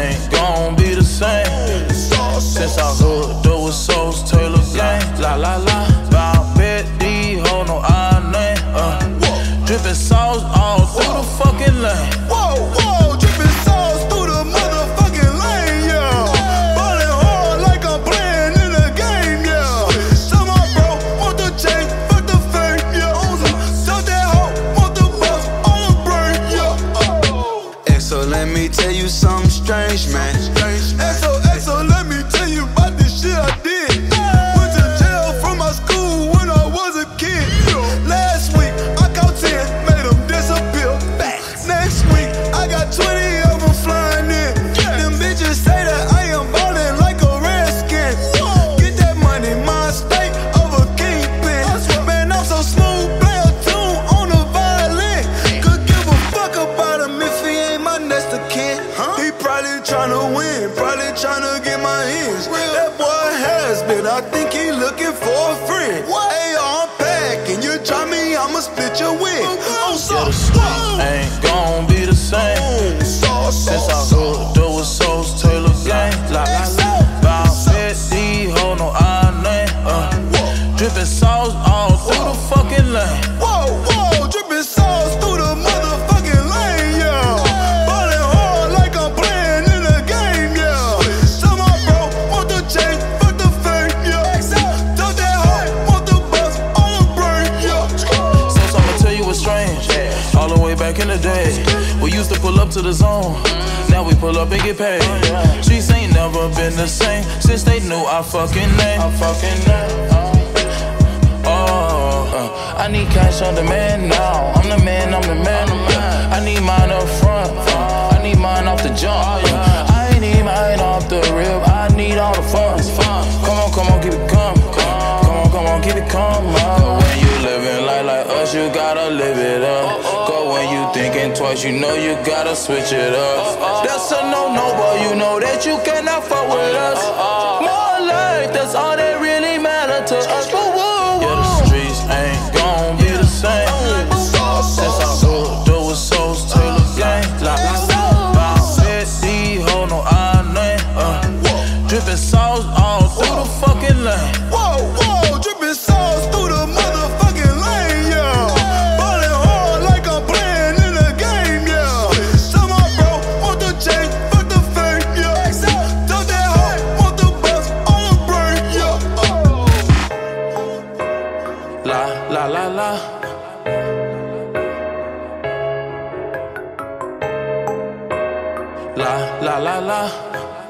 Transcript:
ain't gon' be the same. Since I hooked up with Souls Taylor Gang. La la la, bout bet these hoes know our name. Drippin' sauce all through the fucking lane. Whoa, whoa, drippin' sauce through the motherfucking lane, yeah. Ballin' hard like I'm playing in a game, yeah. Tell my bro, want the chain, fuck the fame, yeah. Tell that hoe, want the bus, all the brain, yeah. XO, let me tell you something strange, man. XO, let me tell you about this shit I did. Went to jail from my school when I was a kid. Last week, I caught 10, made them disappear. Next week, I got 20 of them flying in. Them bitches say that I am ballin' like a redskin. Get that money, my state of a kingpin. Man, I'm so smooth, play a tune on the violin. Could give a fuck about him if he ain't my next of kin. He probably tryna win, probably tryna get my ends. That boy has been, I think he looking for a friend. Hey, I'm packing, you try me, I'ma split your wig. Yeah, the streets ain't gon' be the same. Since I hooked up with Souls Taylor Gang. La la la, bout bet these hoes know our name. Drippin' sauce all through the fucking lane. Whoa, whoa, drippin' sauce through the motherfucking lane, yeah. Ballin' hard like I'm playing in a game, yeah. Tell my bro, want the chain, fuck the fame, yeah. Tell that hoe, want the bus, all the brain, yeah. So I'ma tell you what's strange. All the way back in the day, we used to pull up to the zone. Now we pull up and get paid. Streets ain't never been the same since they knew our fucking name. I need cash on demand now. I'm the man, I'm the man. I need mine up front. I need mine off the jump. I need mine off the rib. I need all the funds. Come on, keep it coming. Come on, keep it coming. When you living life like us, you gotta live it up. Go when you thinking twice, you know you gotta switch it up. That's a no-no, but you know that you cannot fuck with us. More life, that's all that really matter to us. Yeah, the streets ain't gon' be the same. Since I hooked up with Souls Taylor Gang. La la la, bout bet these hoes know our name. Drippin' sauce all through the fucking lane. Whoa, whoa, drippin' sauce through the motherfucking lane, yeah. Ballin' hard like I'm playing in a game, yeah. Tell my bro, want the chain, fuck the fame, yeah. Tell that hoe, want the bus, all the brain, yeah. La la la la. La la la la.